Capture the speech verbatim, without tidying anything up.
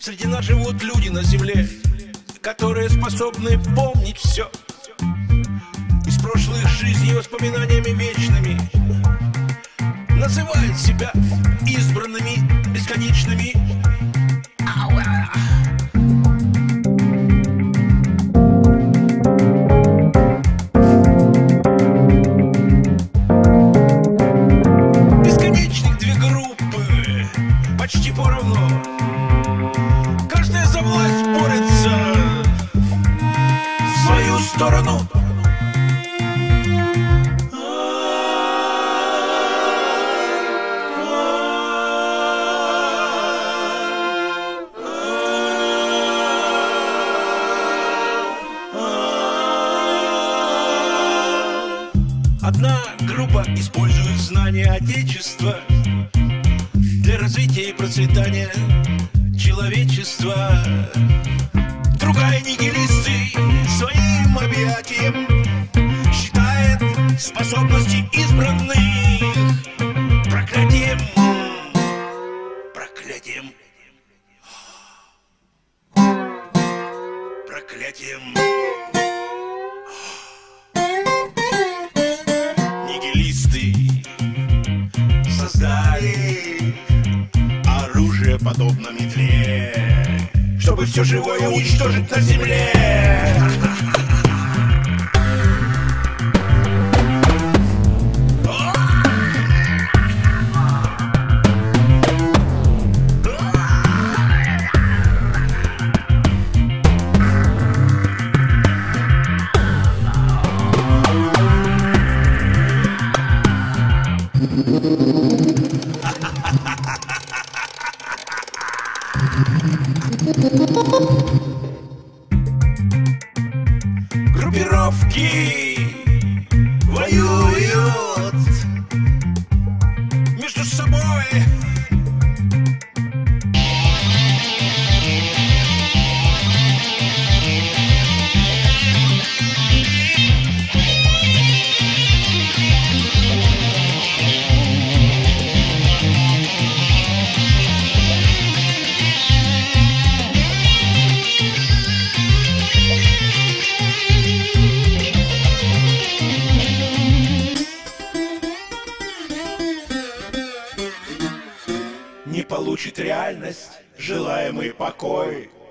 Среди нас живут люди на земле, которые способны помнить все из прошлых жизней воспоминаниями вечными. Называют себя избранными, бесконечными. Бесконечных две группы, почти поровну. Каждая за власть борется в свою сторону. Одна группа использует знания Отечества для развития и процветания человечества. Другая нигилисты своим объятием считает способности избранных проклятием. Проклятием. Проклятием. Нигилисты создали оружие подобно метле, чтобы все живое уничтожить на земле. Группировки воюют между собой. Не получит реальность желаемый покой.